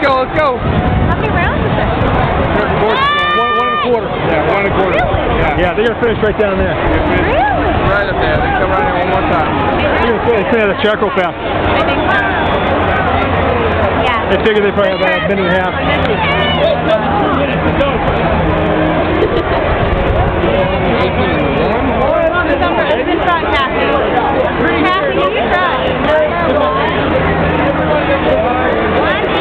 go, let's go. How many rounds is it? One and a quarter. Yeah, 1 and a quarter. Yeah, they're going to finish right down there. Really? Right up there. They come around here one more time. They say the charcoal path. I think so. Yeah. They figure they probably have about a minute and a half. It's in front, Kathy. Kathy, you try. Number 1. 1.